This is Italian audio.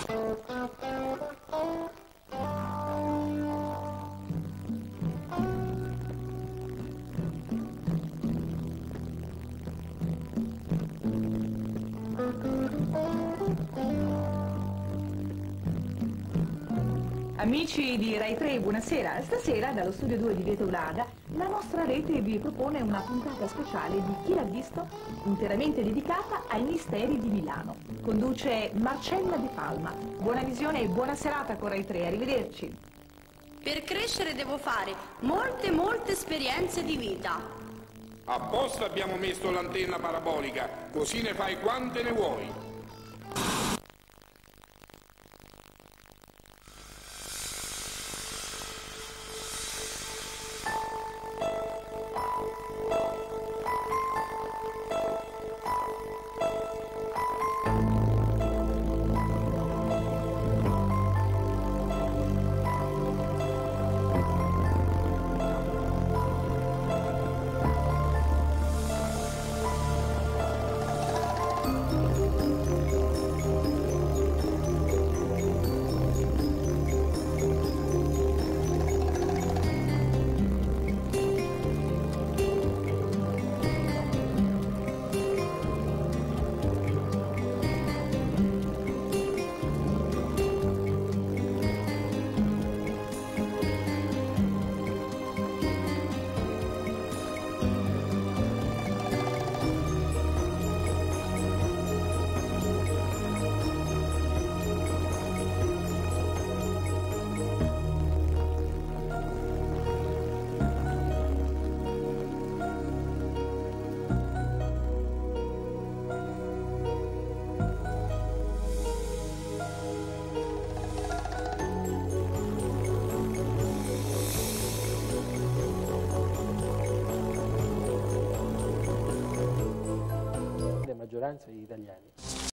Amici di Rai 3, buonasera. Stasera dallo studio 2 di Via Teulada la nostra rete vi propone una puntata speciale di Chi l'ha visto, interamente dedicata ai misteri di Milano. Conduce Marcella De Palma. Buona visione e buona serata con Rai 3, arrivederci. Per crescere devo fare molte esperienze di vita. Apposta abbiamo messo l'antenna parabolica, così ne fai quante ne vuoi. Maggioranza degli italiani.